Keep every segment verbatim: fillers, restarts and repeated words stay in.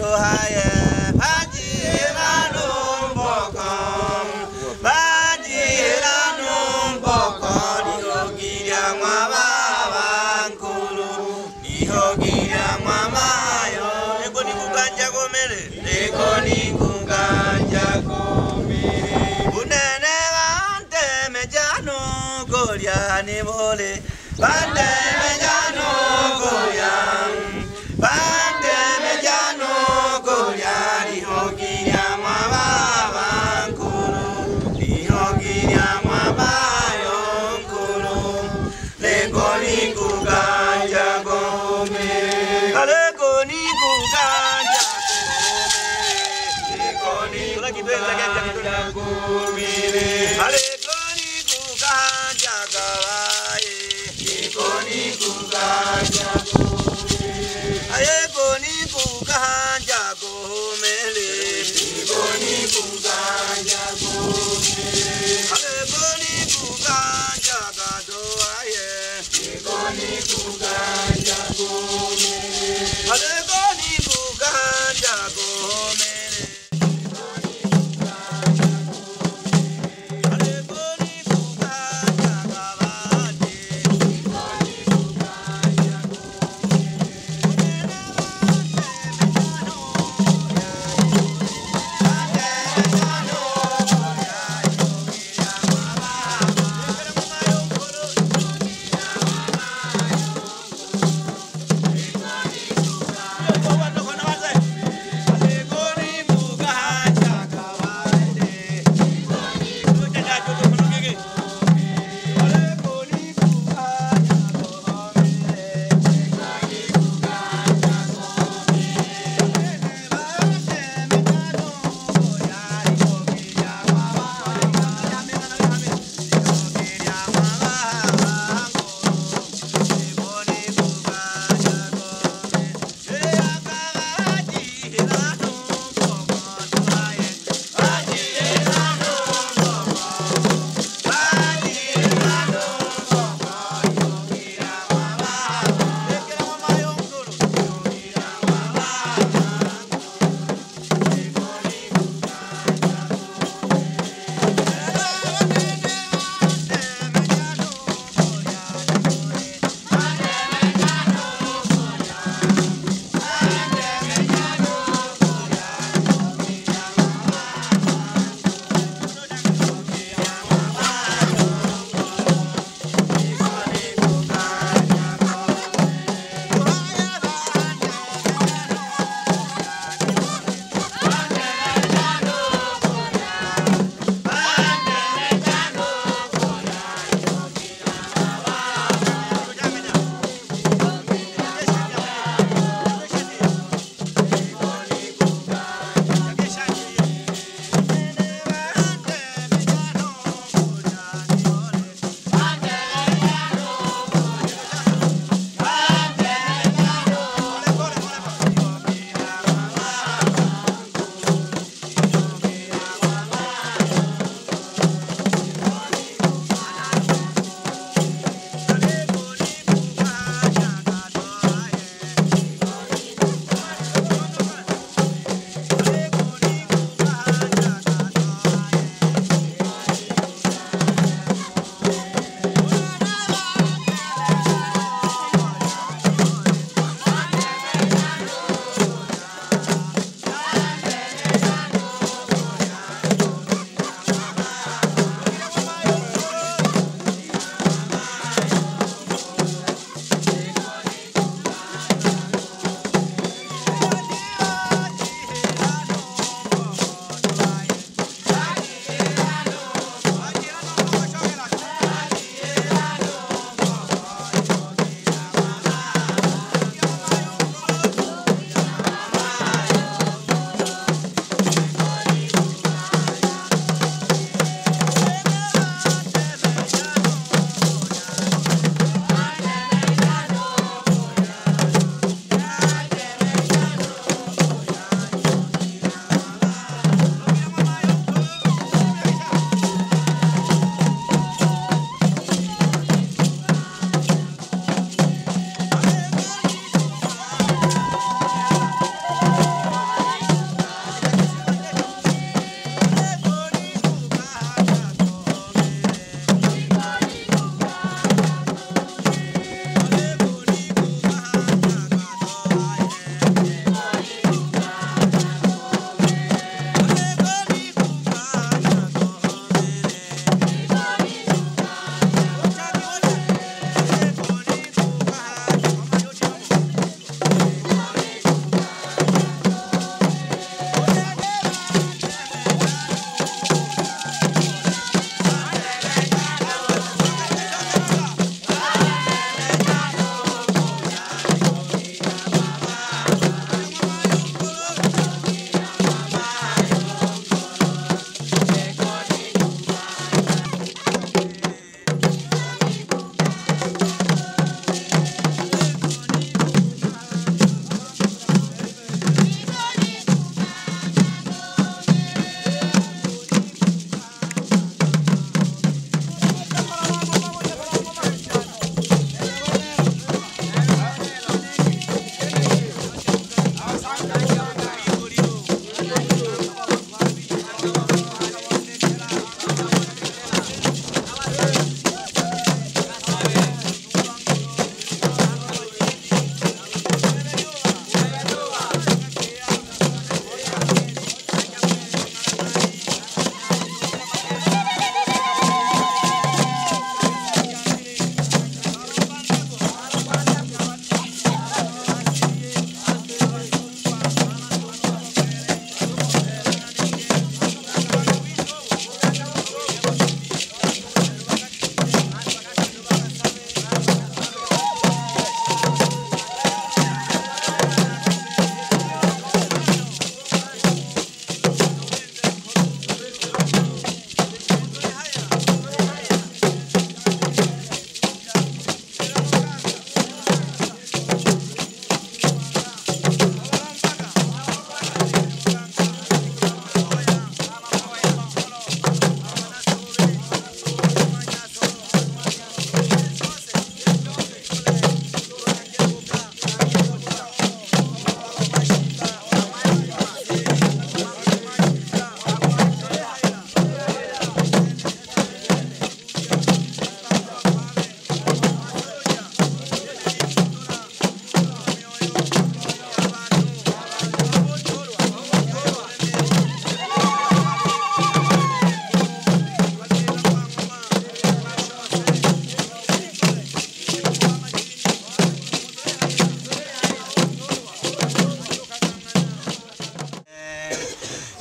haya bajira numboko bajira numboko nihogira mwababa nkulu nihogira mwamayo eko nikuganja komere eko nikuganja komere unene bante mejano golia nibole bante mejano golia bante mejano golia nihogira mwababa nkulu nihogira mwabayo nkulu leko nikuganja komere leko nikuganja komere leko nikuganja komere leko nikuganja gawaye leko nikuganja ayeko nikuganja komele leko nikuganja komele ayeko nikuganja gadoaye leko nikuganja komele ayeko nikuganja komele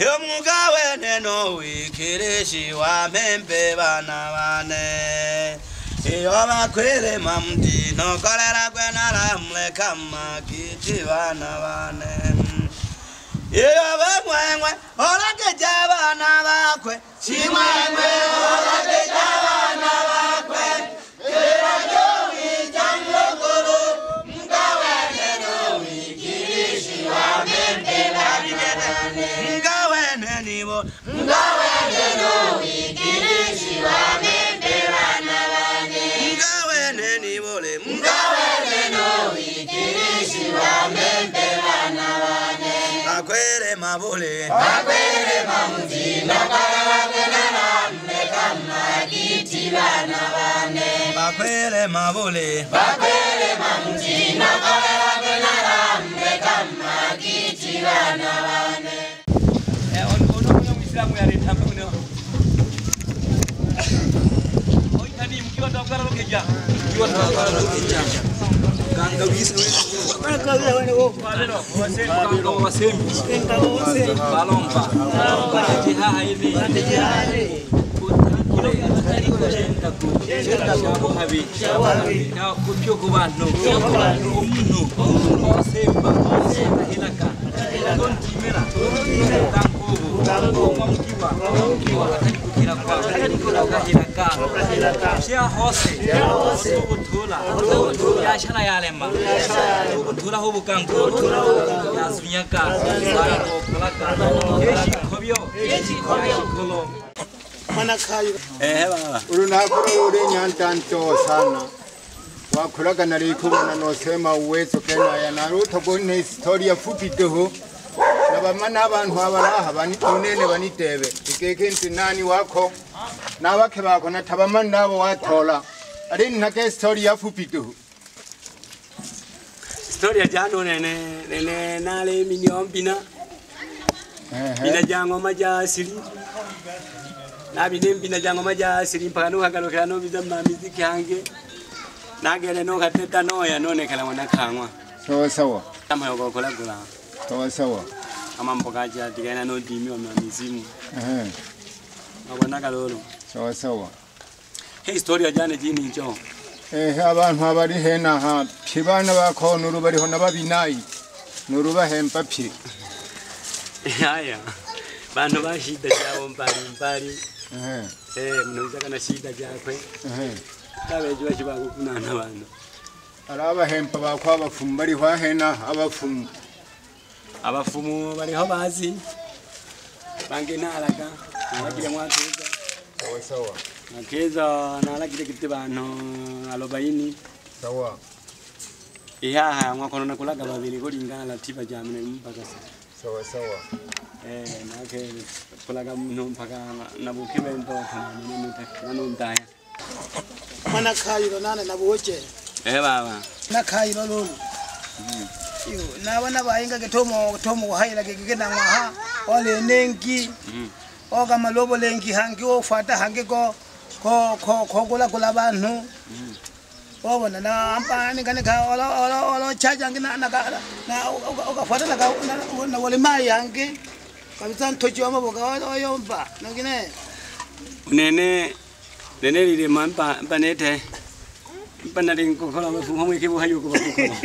Iyo mugawe neno wikireshi wa membe bana bane. Iyo bakwere mamdi no kolera kwena ramle kama kiti bana bane. Iyo bamwe ora keja bana bakwe. Chimwe ora keja bana bakwe. Era yo wi jamlo koro mugawe neno wikirishi wa membe bana bane. Ngawe neno wikirishi wa membe bana bane. Ngawe neni bole. Ngawe neno wikirishi wa membe bana bane. Bakwere mabole. Bakwere mamuzi na kala kwena ramle kama kiti bana bane. Bakwere mabole. Bakwere mamuzi na kala kwena ramle kama kiti bana bane. Kamu yang ada di sana. Oh ini mungkin ada orang kerja. Mungkin ada orang kerja. Kan kau bisa. Kan kau bisa ni oh. Balon, wasim, balon wasim. Balon wasim. Balon pa. Balon pa. Jihah ini. Jihah ini. Kilo tadi kau cinta ku. Cinta ku habis. Kau kucu kubano. Kubano. Umnu. Wasim pa. Wasim hilakan. Hilakan timera. Timera. Gambo mamkiwa mamkiwa akikira kwa akikira kahiraka kahiraka sia hose sia hose ubutula ubutula shana yalemba ubutula hubukango ya sunyaka bara kokulaka yeshi khobyo yeshi khobyo kolo manakayo eh baba urunakuru uri nyantanto sana wakulaga nalikubona nosema uwezo kena ya naruto kone historia fupi toho Nabamana abantu abaraha bani unene banitebe ikeke nti nani wako nabake bako natabamana nabo watola ari ntake story yafupi tu story ya jano nene nene nale minyombina bina jango maja asili nabi bina jango maja asili mpaka no hagalokera no bizama miziki hange nagele no kateta no ya none kala mwana kangwa sawa sawa kama yoko kola kula sawa sawa ama mbokaja tigana no dimi wa mizimu eh abona kalolo sawa sawa he historia jane jini njo eh abantu abari hena ha pibana bakho nuru bari hona babinayi nuru bahempa phi haya bantu bashida jabo mbali mbali eh eh mnoza kana shida jakwe eh tabeje bashibako kunana bana araba hempa bakho abafumu bari hwa hena abafumu abafumu bariho bazi bangenalaga nakire mwatuza sawa sawa nakeza nalagire kite bantu arobaini sawa ihaha mwakono nakulaga babiri ko lingana tiba jamene mpaka sawa sawa eh nake kulaga no mpaka nabukibento nanu ndaya mana khayiro nana nabuche eh baba nakhayiro lolo yo nabana bayinga ke thomo thomo hayila ke ke na ngwaha ole nengi o ka malobo lengi hangi o fata hangi ko ko ko ko kula kula bantu o bona na ampani kane ka ola ola ola chaja ngina na ka na o ka fata na ka na wole mai hangi kabisa ntochi wa maboka o yomba ngine nene nene lile mampa panete Panaring ko kola mo fumo ke buhayo ko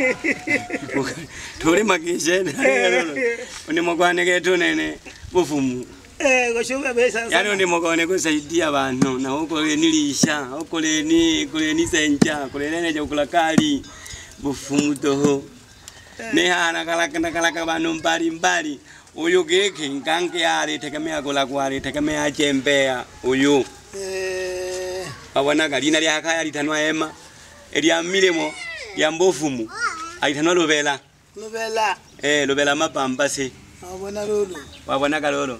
ko thore magise oni mogwane ke thone bufumu eh go shunga besa yani oni mogwane ko saidia abantu na uko nilisha uko ni kule ni senja kule nene je kulakali bufumu toho ne hana kala kana kala ka bantu mbali mbali uyu keke ngange ari tegemea kola kwari tegemea jembea uyu eh abona galina lya kaya litanwa ema elia milemo ya mbofumu aitanwa lobela lobela eh lobela mapamba se wabona lolo wabona kalolo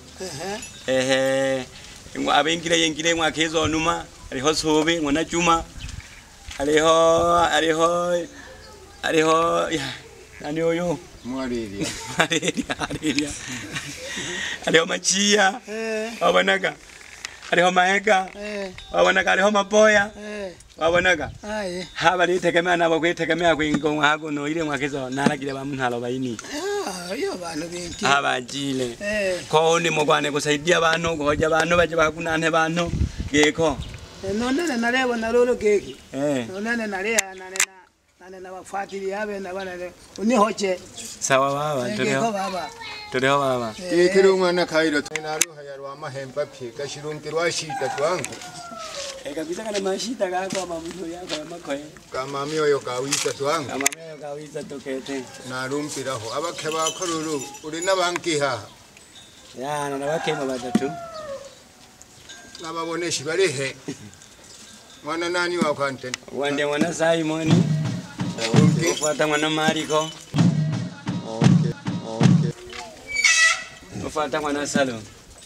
ehe ehe abengile yengile mwakezo numa aliho sobe ngona chuma aliho aliho aliho nani oyo mwaliria mwaliria mwaliria aliho machia wabonaka aliho maeka wabonaka aliho mapoya wabonaka haba litegemea nabo kwitegemea kwingo hako no ile mwakezo naragire bamuntu arobaini hiyo bano bingi abajile eh ko ni mugwane kusaidia bantu kuhoja bantu baje bakunane bantu geko nonene nalebo nalolo geki eh nonene nalea nane na nane na wafuatilia abe na bana unihoje sawa baba geko baba tuliho baba Kekero mwana kairo tunaruha ya rwama hemba pye gashirungirwa shita twangu eka bisa kana mashita gako amamuntu yako yamakoye kama myoyo kawita twangu kama myoyo kawita tokete narumpiraho abake bakoruru uri nabankiha yana nabakema batatu nababoneshi barihe mwana nani wa kwante wande mwana Simon ufuata mwana Mariko okay okay ufuata mwana Salo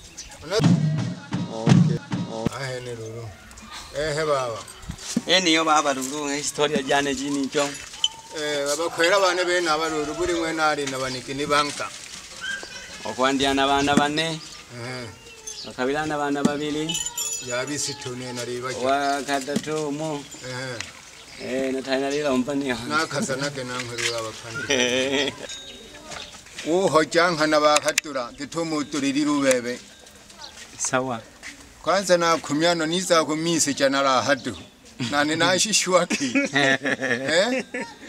okay ahene ruru ehe baba eni yo baba ruru historia jane jini cho eh abakwera bane be nabaruru buri mwe nari nabaniki ni banka okwandiana bana bane eh akabirana bana babiri yabisitune nari baje wa katatu mu eh eh natana lila umpani nakasana ke nankuru abapandi uho jankana bakatura gitumu turiri rubebe sawa kwanza na kumyano niza kumise chanala hatu nani nashishwaki eh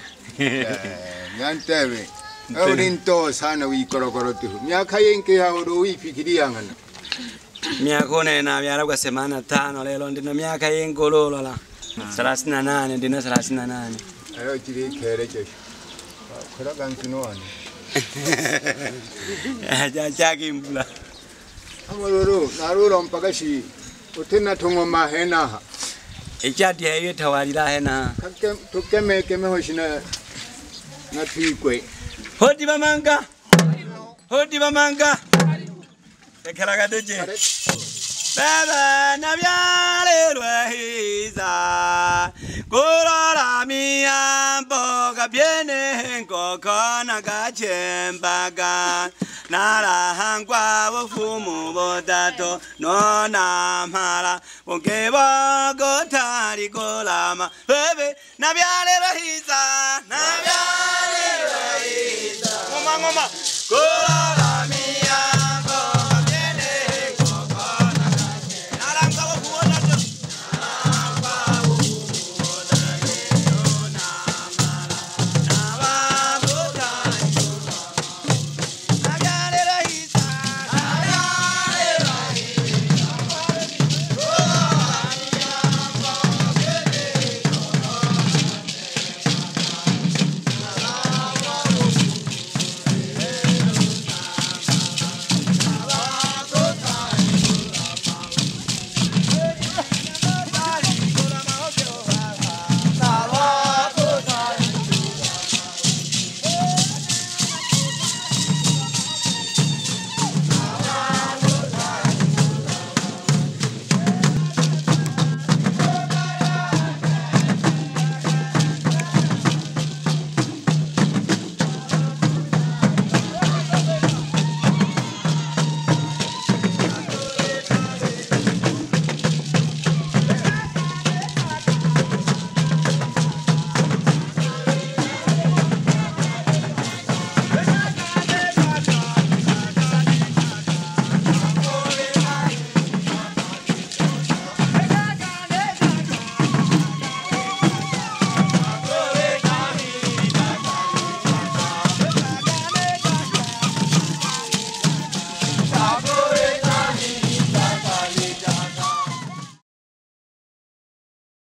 nyantebe aurinto sana wikorokoro tu myaka yenke hauro wifikiria ngana miaka ne na byara kwa semana tano lelo ndina miaka yengololo la thelathini na nane ndina thelathini na nane ayo jiri kereje kora gantuno wani ja jagi mbula amororo naruro mpagashi utina tungo mahena echati yeyo tawalira hena kake tukeme keme hoshina na twikwe hodi bamanga hodi bamanga ekala gadoje baba na byale rwahiza kurora miambo gabiene kokona gachembaga nara hangwa bofumu bodato nona mala bongeba gotari golama bebe na byale rwahiza na byale rwahiza ngoma ngoma kurora